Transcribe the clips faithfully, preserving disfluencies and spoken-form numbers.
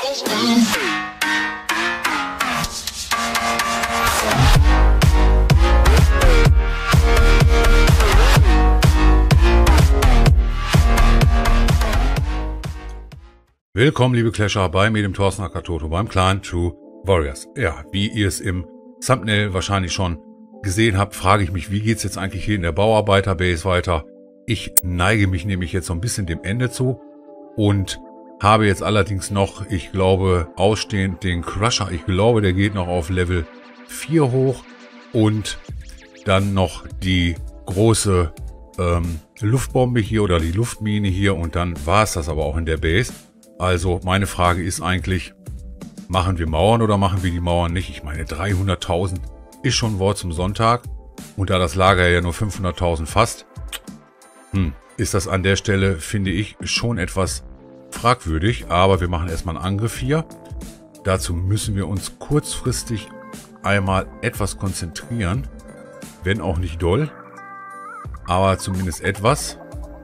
Willkommen, liebe Clasher, bei mir, dem Thorsten Akatoto, beim Clan True Warriors. Ja, wie ihr es im Thumbnail wahrscheinlich schon gesehen habt, frage ich mich, wie geht es jetzt eigentlich hier in der Bauarbeiter-Base weiter? Ich neige mich nämlich jetzt so ein bisschen dem Ende zu und habe jetzt allerdings noch, ich glaube, ausstehend den Crusher. Ich glaube, der geht noch auf Level vier hoch und dann noch die große ähm, Luftbombe hier oder die Luftmine hier und dann war es das aber auch in der Base. Also meine Frage ist eigentlich, machen wir Mauern oder machen wir die Mauern nicht? Ich meine, dreihunderttausend ist schon ein Wort zum Sonntag. Und da das Lager ja nur fünfhunderttausend fasst, hm, ist das an der Stelle, finde ich, schon etwas fragwürdig. Aber wir machen erstmal einen Angriff hier. Dazu müssen wir uns kurzfristig einmal etwas konzentrieren. Wenn auch nicht doll, aber zumindest etwas.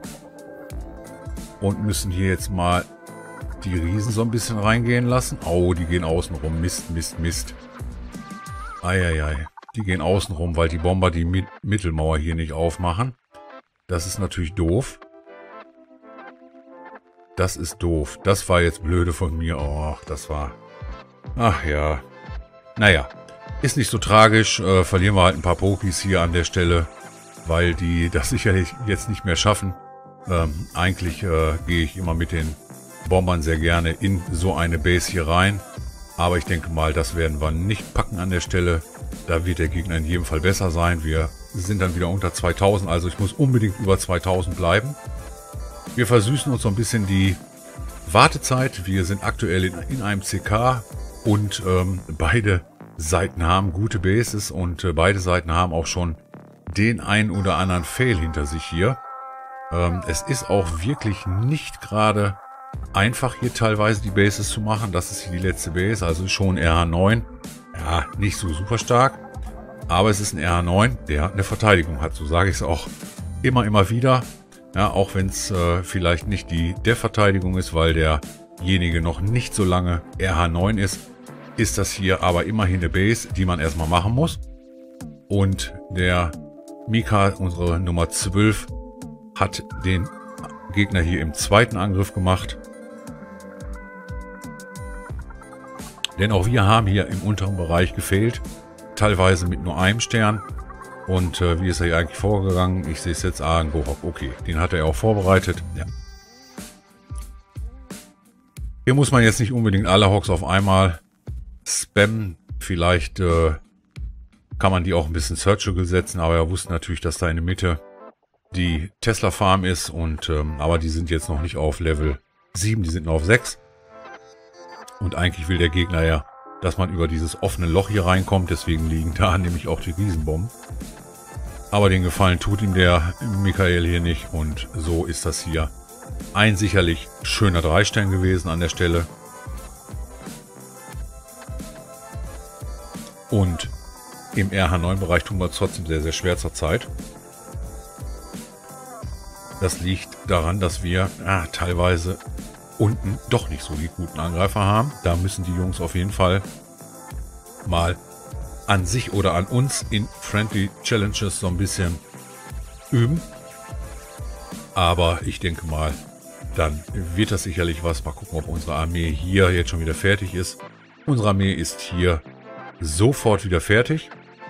Und müssen hier jetzt mal die Riesen so ein bisschen reingehen lassen. Oh, die gehen außen rum. Mist, Mist, Mist. Eieiei. Die gehen außen rum, weil die Bomber die Mi- Mittelmauer hier nicht aufmachen. Das ist natürlich doof. Das ist doof. Das war jetzt blöde von mir. Oh, das war... Ach ja. Naja. Ist nicht so tragisch. Äh, verlieren wir halt ein paar Pokis hier an der Stelle, weil die das sicherlich jetzt nicht mehr schaffen. Ähm, eigentlich äh, gehe ich immer mit den Bombern sehr gerne in so eine Base hier rein. Aber ich denke mal, das werden wir nicht packen an der Stelle. Da wird der Gegner in jedem Fall besser sein. Wir sind dann wieder unter zweitausend, also ich muss unbedingt über zweitausend bleiben. Wir versüßen uns so ein bisschen die Wartezeit. Wir sind aktuell in, in einem C K und ähm, beide Seiten haben gute Bases und äh, beide Seiten haben auch schon den einen oder anderen Fail hinter sich hier. Ähm, es ist auch wirklich nicht gerade einfach hier teilweise die Bases zu machen. Das ist hier die letzte Base, also schon R H neun. Ja, nicht so super stark, aber es ist ein R H neun, der eine Verteidigung hat. So sage ich es auch immer, immer wieder. Ja, auch wenn es äh, vielleicht nicht die der Verteidigung ist, weil derjenige noch nicht so lange R H neun ist, ist das hier aber immerhin eine Base, die man erstmal machen muss. Und der Mika, unsere Nummer zwölf, hat den Gegner hier im zweiten Angriff gemacht. Denn auch wir haben hier im unteren Bereich gefehlt. Teilweise mit nur einem Stern. Und äh, wie ist er hier eigentlich vorgegangen? Ich sehe es jetzt. Ah, ein Gohok. Okay, den hat er auch vorbereitet. Ja. Hier muss man jetzt nicht unbedingt alle Hogs auf einmal spammen. Vielleicht äh, kann man die auch ein bisschen Surgical setzen. Aber er wusste natürlich, dass da in der Mitte die Tesla Farm ist. Und ähm, aber die sind jetzt noch nicht auf Level sieben. Die sind nur auf sechs. Und eigentlich will der Gegner ja, dass man über dieses offene Loch hier reinkommt. Deswegen liegen da nämlich auch die Riesenbomben. Aber den Gefallen tut ihm der Michael hier nicht. Und so ist das hier ein sicherlich schöner Dreistern gewesen an der Stelle. Und im R H neun Bereich tun wir es trotzdem sehr, sehr schwer zur Zeit. Das liegt daran, dass wir ah, teilweise unten doch nicht so die guten Angreifer haben. Da müssen die Jungs auf jeden Fall mal an sich oder an uns in Friendly Challenges so ein bisschen üben. Aber ich denke mal, dann wird das sicherlich was. Mal gucken, ob unsere Armee hier jetzt schon wieder fertig ist. Unsere Armee ist hier sofort wieder fertig.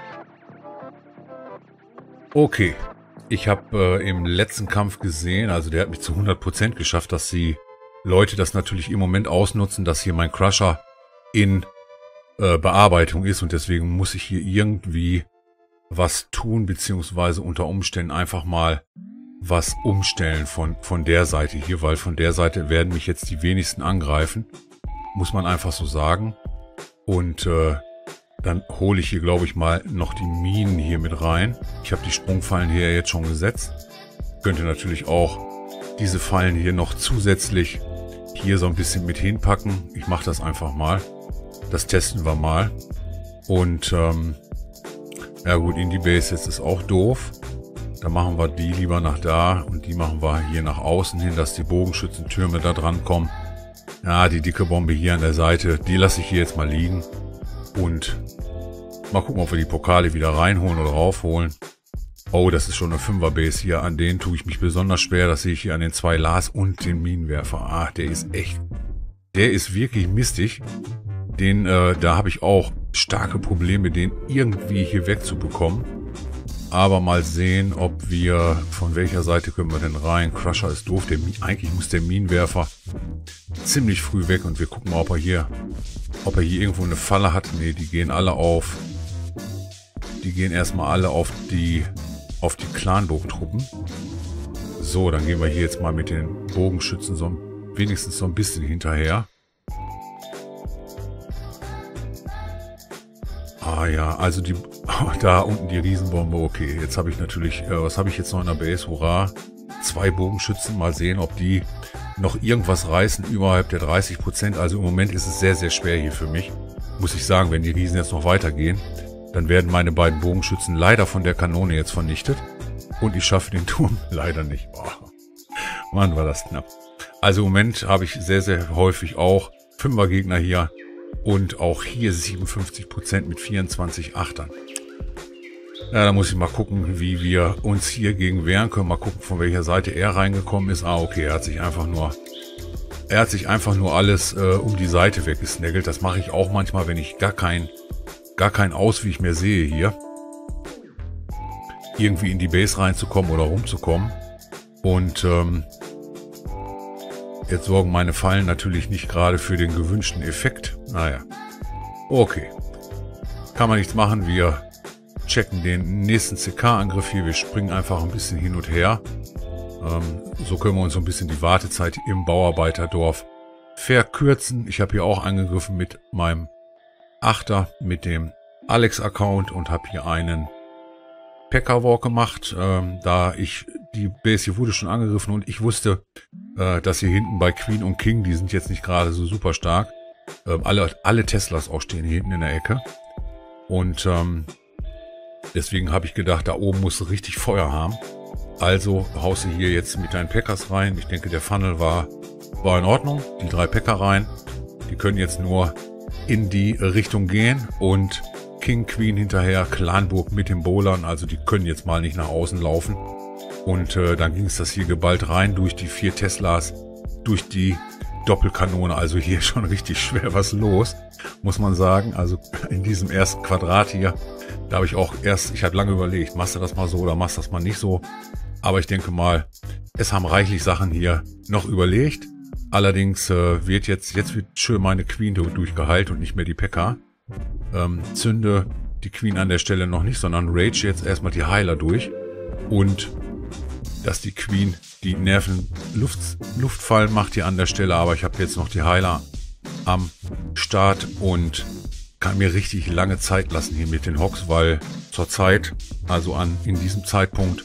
Okay. Ich habe äh, im letzten Kampf gesehen, also der hat mich zu hundert Prozent geschafft, dass die Leute das natürlich im Moment ausnutzen, dass hier mein Crusher in äh, Bearbeitung ist und deswegen muss ich hier irgendwie was tun, beziehungsweise unter Umständen einfach mal was umstellen von, von der Seite hier, weil von der Seite werden mich jetzt die wenigsten angreifen, muss man einfach so sagen. Und äh, dann hole ich hier, glaube ich, mal noch die Minen hier mit rein. Ich habe die Sprungfallen hier jetzt schon gesetzt. Könnte natürlich auch diese Fallen hier noch zusätzlich hier so ein bisschen mit hinpacken. Ich mache das einfach mal. Das testen wir mal. Und ähm, ja gut, in die Base jetzt ist auch doof. Da machen wir die lieber nach da und die machen wir hier nach außen hin, dass die Bogenschützentürme da dran kommen. Ja, die dicke Bombe hier an der Seite, die lasse ich hier jetzt mal liegen. Und mal gucken, ob wir die Pokale wieder reinholen oder raufholen. Oh, das ist schon eine Fünfer-Base hier. An denen tue ich mich besonders schwer. Das sehe ich hier an den zwei Lars und den Minenwerfer. Ah, der ist echt... Der ist wirklich mistig. Den, äh, da habe ich auch starke Probleme, den irgendwie hier wegzubekommen. Aber mal sehen, ob wir... Von welcher Seite können wir denn rein? Crusher ist doof. Der, eigentlich muss der Minenwerfer ziemlich früh weg. Und wir gucken mal, ob er hier... Ob er hier irgendwo eine Falle hat. Ne, die gehen alle auf... Die gehen erstmal alle auf die... Auf die Clanburg-Truppen. So, dann gehen wir hier jetzt mal mit den Bogenschützen so wenigstens so ein bisschen hinterher. Ah ja, also die... Da unten die Riesenbombe. Okay, jetzt habe ich natürlich... Äh, was habe ich jetzt noch in der Base? Hurra! Zwei Bogenschützen. Mal sehen, ob die noch irgendwas reißen überhalb der dreißig Prozent. Also im Moment ist es sehr, sehr schwer hier für mich. Muss ich sagen, wenn die Riesen jetzt noch weitergehen, dann werden meine beiden Bogenschützen leider von der Kanone jetzt vernichtet. Und ich schaffe den Turm leider nicht. Oh, Mann, war das knapp. Also im Moment habe ich sehr, sehr häufig auch Fünfer-Gegner hier. Und auch hier siebenundfünfzig Prozent mit vierundzwanzig Achtern. Ja, da muss ich mal gucken, wie wir uns hier gegen wehren können. Mal gucken, von welcher Seite er reingekommen ist. Ah, okay, er hat sich einfach nur... Er hat sich einfach nur alles äh, um die Seite weggesnaggelt. Das mache ich auch manchmal, wenn ich gar kein... gar keinen Ausweg mehr sehe hier, irgendwie in die Base reinzukommen oder rumzukommen. Und ähm, jetzt sorgen meine Fallen natürlich nicht gerade für den gewünschten Effekt. Naja, okay. Kann man nichts machen. Wir checken den nächsten C K-Angriff hier. Wir springen einfach ein bisschen hin und her. Ähm, so können wir uns so ein bisschen die Wartezeit im Bauarbeiterdorf verkürzen. Ich habe hier auch angegriffen mit meinem Achter mit dem Alex-Account und habe hier einen P-K-Walk gemacht, ähm, da ich, die Base hier wurde schon angegriffen und ich wusste, äh, dass hier hinten bei Queen und King, die sind jetzt nicht gerade so super stark, ähm, alle, alle Teslas auch stehen hier hinten in der Ecke und ähm, deswegen habe ich gedacht, da oben muss du richtig Feuer haben. Also haust du hier jetzt mit deinen Packers rein. Ich denke, der Funnel war, war in Ordnung, die drei Packer rein, die können jetzt nur in die Richtung gehen und King, Queen hinterher, Clanburg mit den Bowlern, also die können jetzt mal nicht nach außen laufen. Und äh, dann ging es das hier geballt rein durch die vier Teslas, durch die Doppelkanone, also hier schon richtig schwer was los, muss man sagen. Also in diesem ersten Quadrat hier, da habe ich auch erst, ich habe lange überlegt, machst du das mal so oder machst du das mal nicht so. Aber ich denke mal, es haben reichlich Sachen hier noch überlegt. Allerdings äh, wird jetzt, jetzt wird schön meine Queen durchgeheilt und nicht mehr die P K. Ähm, zünde die Queen an der Stelle noch nicht, sondern rage jetzt erstmal die Heiler durch. Und dass die Queen die Nerven Luft, Luftfallen macht hier an der Stelle. Aber ich habe jetzt noch die Heiler am Start und kann mir richtig lange Zeit lassen hier mit den Hogs, weil zur Zeit, also an in diesem Zeitpunkt,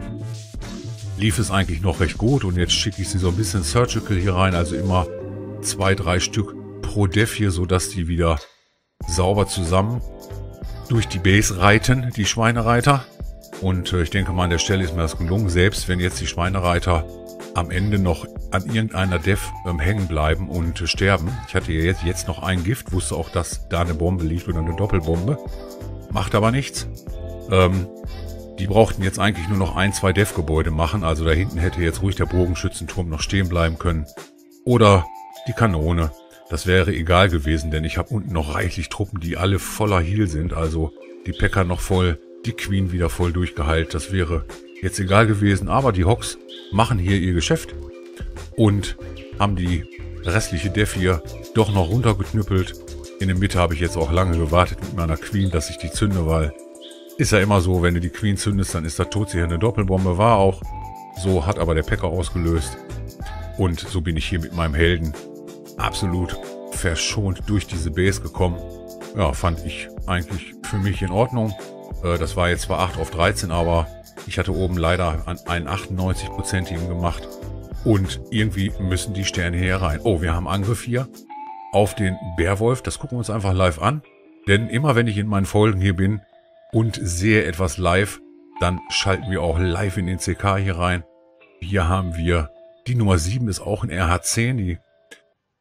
lief es eigentlich noch recht gut und jetzt schicke ich sie so ein bisschen Surgical hier rein, also immer zwei, drei Stück pro Def hier, sodass die wieder sauber zusammen durch die Base reiten, die Schweinereiter. Und äh, ich denke mal, an der Stelle ist mir das gelungen, selbst wenn jetzt die Schweinereiter am Ende noch an irgendeiner Def ähm, hängen bleiben und äh, sterben. Ich hatte ja jetzt, jetzt noch ein Gift, wusste auch, dass da eine Bombe liegt oder eine Doppelbombe. Macht aber nichts. Ähm, Die brauchten jetzt eigentlich nur noch ein, zwei Def-Gebäude machen. Also da hinten hätte jetzt ruhig der Bogenschützenturm noch stehen bleiben können. Oder die Kanone. Das wäre egal gewesen, denn ich habe unten noch reichlich Truppen, die alle voller Heal sind. Also die Packer noch voll, die Queen wieder voll durchgeheilt. Das wäre jetzt egal gewesen. Aber die Hogs machen hier ihr Geschäft und haben die restliche Def hier doch noch runtergeknüppelt. In der Mitte habe ich jetzt auch lange gewartet mit meiner Queen, dass ich die zünde, weil... Ist ja immer so, wenn du die Queen zündest, dann ist da todsicher eine Doppelbombe. War auch so, hat aber der Packer ausgelöst. Und so bin ich hier mit meinem Helden absolut verschont durch diese Base gekommen. Ja, fand ich eigentlich für mich in Ordnung. Äh, das war jetzt zwar acht auf dreizehn, aber ich hatte oben leider einen achtundneunzig prozentigen gemacht. Und irgendwie müssen die Sterne hier rein. Oh, wir haben Angriff hier auf den Bärwolf. Das gucken wir uns einfach live an. Denn immer wenn ich in meinen Folgen hier bin, und sehe etwas live, dann schalten wir auch live in den C K hier rein. Hier haben wir, die Nummer sieben ist auch ein R H zehn, die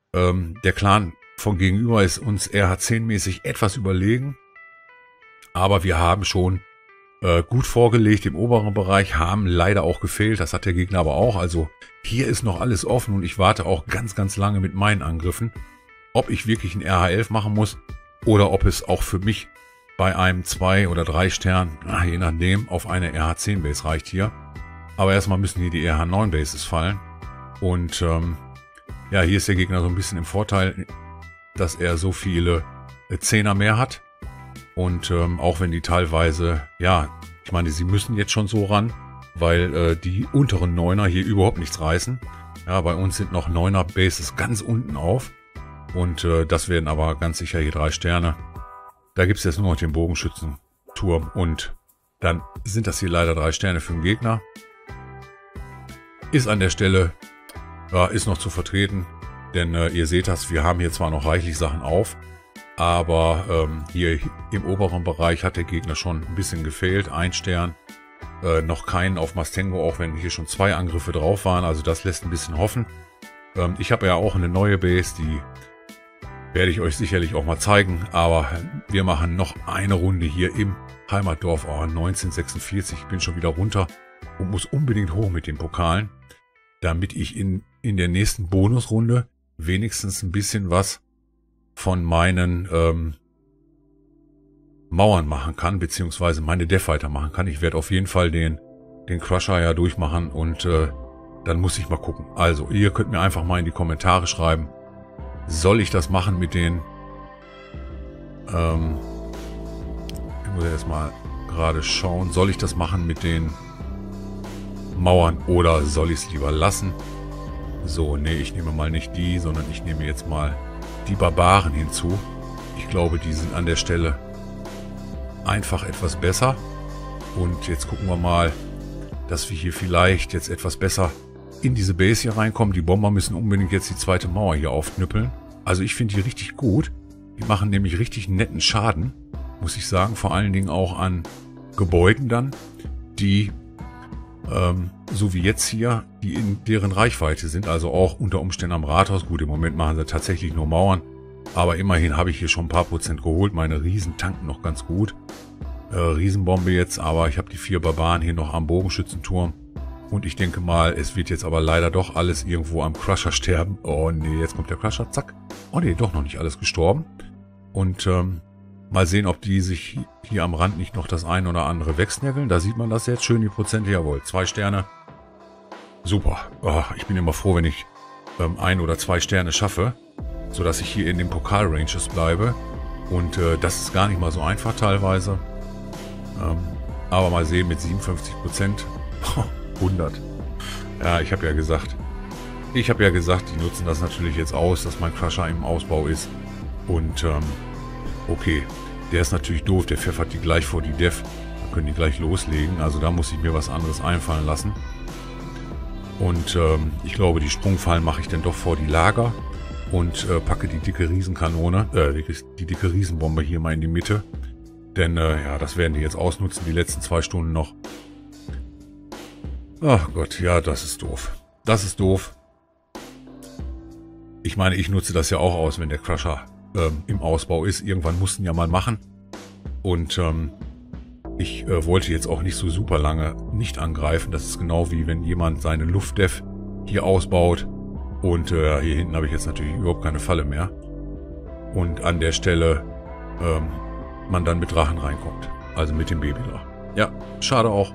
Ähm, der Clan von gegenüber ist uns R H zehn-mäßig etwas überlegen. Aber wir haben schon äh, gut vorgelegt im oberen Bereich, haben leider auch gefehlt. Das hat der Gegner aber auch. Also hier ist noch alles offen und ich warte auch ganz, ganz lange mit meinen Angriffen, ob ich wirklich ein R H elf machen muss oder ob es auch für mich bei einem zwei oder drei Stern, je nachdem, auf eine R H zehn Base reicht hier. Aber erstmal müssen hier die R H neun Bases fallen. Und ähm, ja, hier ist der Gegner so ein bisschen im Vorteil, dass er so viele äh, Zehner mehr hat. Und ähm, auch wenn die teilweise, ja, ich meine, sie müssen jetzt schon so ran, weil äh, die unteren Neuner hier überhaupt nichts reißen. Ja, bei uns sind noch Neuner Bases ganz unten auf. Und äh, das werden aber ganz sicher hier drei Sterne. Da gibt es jetzt nur noch den Bogenschützenturm und dann sind das hier leider drei Sterne für den Gegner. Ist an der Stelle, ja, ist noch zu vertreten, denn äh, ihr seht das, wir haben hier zwar noch reichlich Sachen auf, aber ähm, hier im oberen Bereich hat der Gegner schon ein bisschen gefehlt. Ein Stern, äh, noch keinen auf Mastengo, auch wenn hier schon zwei Angriffe drauf waren, also das lässt ein bisschen hoffen. Ähm, ich habe ja auch eine neue Base, die werde ich euch sicherlich auch mal zeigen, aber wir machen noch eine Runde hier im Heimatdorf. Oh, neunzehnhundertsechsundvierzig, ich bin schon wieder runter und muss unbedingt hoch mit den Pokalen, damit ich in, in der nächsten Bonusrunde wenigstens ein bisschen was von meinen ähm, Mauern machen kann, beziehungsweise meine Deathfighter machen kann. Ich werde auf jeden Fall den, den Crusher ja durchmachen und äh, dann muss ich mal gucken. Also, ihr könnt mir einfach mal in die Kommentare schreiben, soll ich das machen mit den, ähm, ich muss jetzt mal gerade schauen, soll ich das machen mit den Mauern oder soll ich es lieber lassen? So, nee, ich nehme mal nicht die, sondern ich nehme jetzt mal die Barbaren hinzu. Ich glaube, die sind an der Stelle einfach etwas besser. Und jetzt gucken wir mal, dass wir hier vielleicht jetzt etwas besser in diese Base hier reinkommen. Die Bomber müssen unbedingt jetzt die zweite Mauer hier aufknüppeln. Also ich finde die richtig gut. Die machen nämlich richtig netten Schaden, muss ich sagen. Vor allen Dingen auch an Gebäuden dann, die, ähm, so wie jetzt hier, die in deren Reichweite sind. Also auch unter Umständen am Rathaus. Gut, im Moment machen sie tatsächlich nur Mauern. Aber immerhin habe ich hier schon ein paar Prozent geholt. Meine Riesen tanken noch ganz gut. Äh, Riesenbombe jetzt, aber ich habe die vier Barbaren hier noch am Bogenschützenturm. Und ich denke mal, es wird jetzt aber leider doch alles irgendwo am Crusher sterben. Oh nee, jetzt kommt der Crusher, zack. Oh nee, doch noch nicht alles gestorben. Und ähm, mal sehen, ob die sich hier am Rand nicht noch das eine oder andere wegsnaggeln. Da sieht man das jetzt schön, die Prozente, jawohl. Zwei Sterne. Super. Oh, ich bin immer froh, wenn ich ähm, ein oder zwei Sterne schaffe, sodass ich hier in den Pokal-Ranges bleibe. Und äh, das ist gar nicht mal so einfach teilweise. Ähm, aber mal sehen, mit siebenundfünfzig Prozent... hundert. Ja, ich habe ja gesagt, ich habe ja gesagt, die nutzen das natürlich jetzt aus, dass mein Crusher im Ausbau ist. Und ähm, okay, der ist natürlich doof, der pfeffert die gleich vor die Def. Dann können die gleich loslegen, also da muss ich mir was anderes einfallen lassen. Und ähm, ich glaube, die Sprungfallen mache ich dann doch vor die Lager und äh, packe die dicke Riesenkanone, äh, die, die dicke Riesenbombe hier mal in die Mitte. Denn äh, ja, das werden die jetzt ausnutzen, die letzten zwei Stunden noch. Ach Gott, ja, das ist doof. Das ist doof. Ich meine, ich nutze das ja auch aus, wenn der Crusher ähm, im Ausbau ist. Irgendwann mussten ja mal machen. Und ähm, ich äh, wollte jetzt auch nicht so super lange nicht angreifen. Das ist genau wie wenn jemand seine Luftdef hier ausbaut. Und äh, hier hinten habe ich jetzt natürlich überhaupt keine Falle mehr. Und an der Stelle ähm, man dann mit Drachen reinkommt. Also mit dem Babydrachen. Ja, schade auch.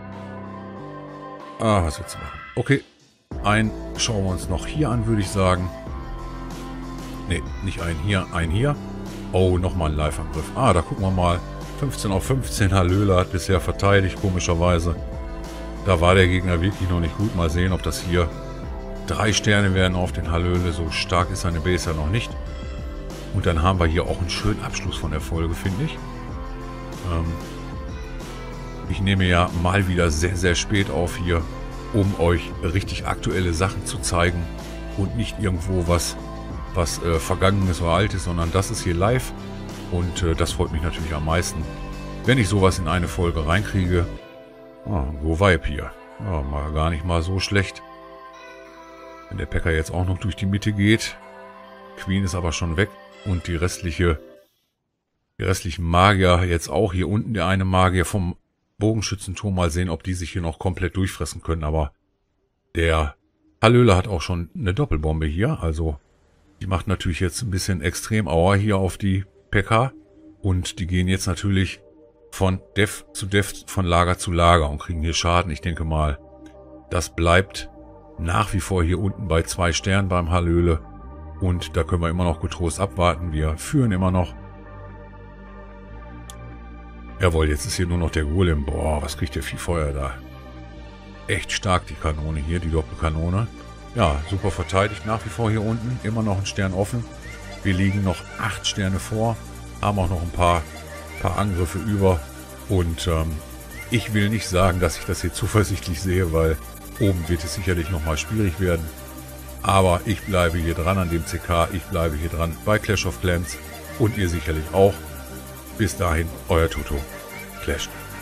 Ah, was willst du machen? Okay, einen schauen wir uns noch hier an, würde ich sagen. Ne, nicht einen hier, einen hier. Oh, nochmal ein Live-Angriff. Ah, da gucken wir mal. fünfzehn auf fünfzehn, Hallöle hat bisher verteidigt, komischerweise. Da war der Gegner wirklich noch nicht gut. Mal sehen, ob das hier drei Sterne werden auf den Hallöle. So stark ist seine Base ja noch nicht. Und dann haben wir hier auch einen schönen Abschluss von der Folge, finde ich. Ähm... Ich nehme ja mal wieder sehr, sehr spät auf hier, um euch richtig aktuelle Sachen zu zeigen und nicht irgendwo was, was äh, Vergangenes oder Altes, sondern das ist hier live und äh, das freut mich natürlich am meisten, wenn ich sowas in eine Folge reinkriege. Ah, Go Vibe hier. Ja, mal gar nicht mal so schlecht. Wenn der Packer jetzt auch noch durch die Mitte geht. Queen ist aber schon weg. Und die restliche, die restlichen Magier jetzt auch. Hier unten der eine Magier vom Bogenschützenturm. Mal sehen, ob die sich hier noch komplett durchfressen können. Aber der Hallöle hat auch schon eine Doppelbombe hier. Also die macht natürlich jetzt ein bisschen extrem Aua hier auf die P K. Und die gehen jetzt natürlich von Def zu Def, von Lager zu Lager und kriegen hier Schaden. Ich denke mal, das bleibt nach wie vor hier unten bei zwei Sternen beim Hallöle. Und da können wir immer noch getrost abwarten. Wir führen immer noch. Jawohl, jetzt ist hier nur noch der Golem. Boah, was kriegt der viel Feuer da? Echt stark die Kanone hier, die Doppelkanone. Ja, super verteidigt nach wie vor hier unten. Immer noch ein Stern offen. Wir liegen noch acht Sterne vor. Haben auch noch ein paar, paar Angriffe über. Und ähm, ich will nicht sagen, dass ich das hier zuversichtlich sehe, weil oben wird es sicherlich nochmal schwierig werden. Aber ich bleibe hier dran an dem C K. Ich bleibe hier dran bei Clash of Clans. Und ihr sicherlich auch. Bis dahin, euer Toto. Clash.